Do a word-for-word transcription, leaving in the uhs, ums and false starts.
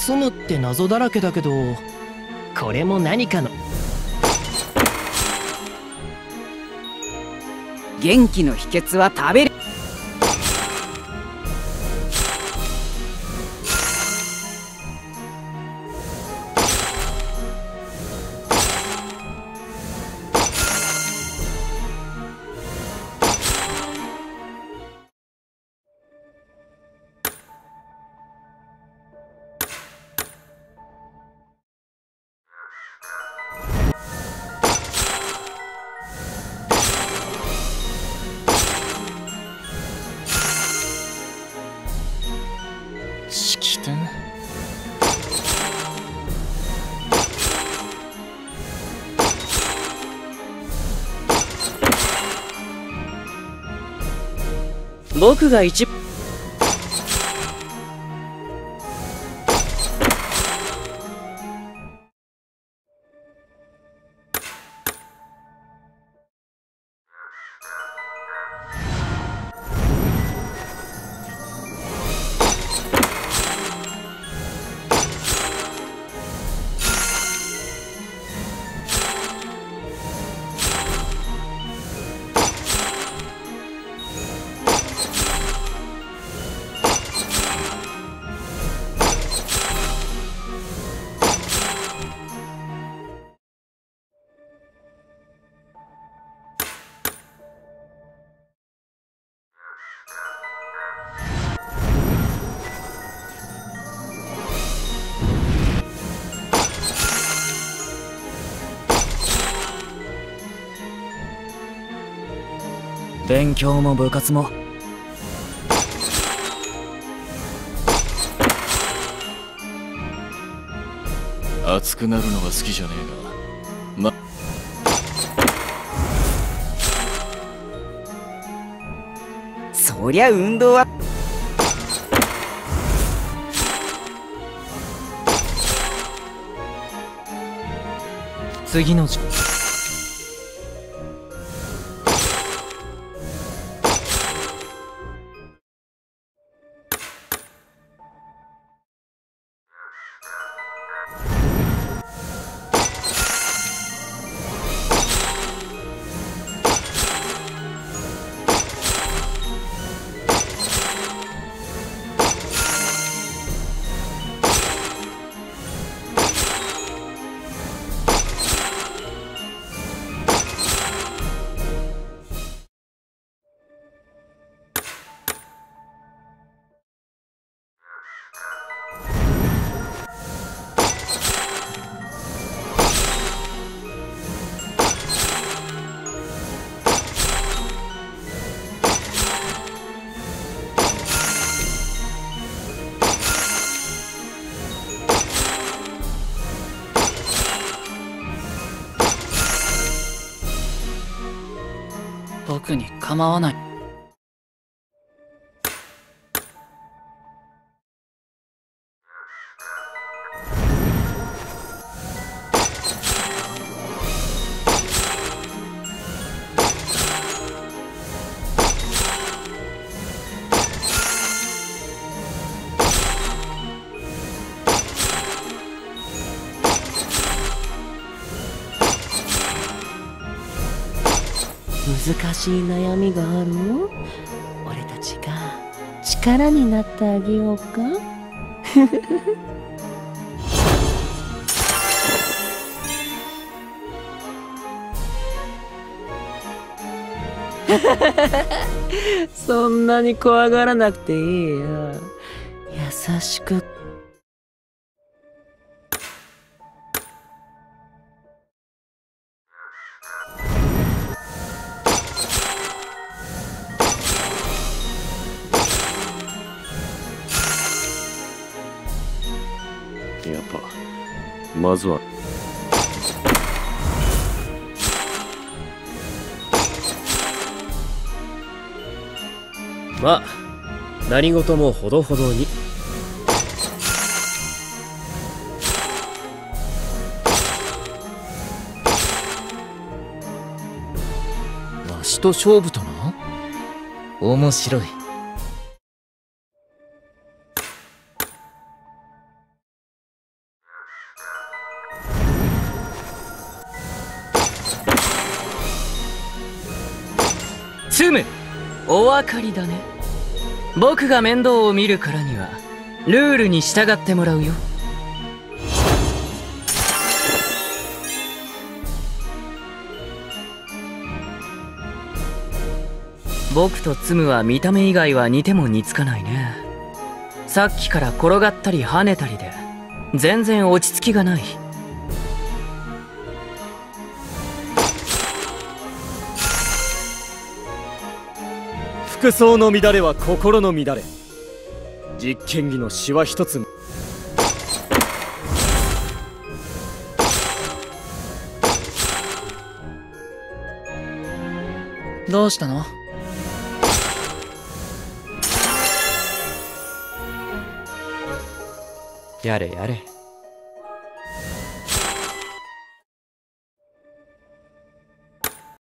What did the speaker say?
ツムって謎だらけだけど、これも何かの。 元気の秘訣は食べる。 式典？ 僕が一勉強も部活も熱くなるのが好きじゃねえが、まそりゃ運動は次のじ僕に構わない。 難しい悩みがあるの？俺たちが力になってあげようか？そんなに怖がらなくていいよ。優しく。 やっぱまずはまあ何事もほどほどに。わしと勝負とな。面白い。 お分かりだね。僕が面倒を見るからにはルールに従ってもらうよ。僕とツムは見た目以外は似ても似つかないね。さっきから転がったり跳ねたりで全然落ち着きがない。 服装の乱れは心の乱れ。実験技の詩は一つ。 どうしたの？ やれやれ。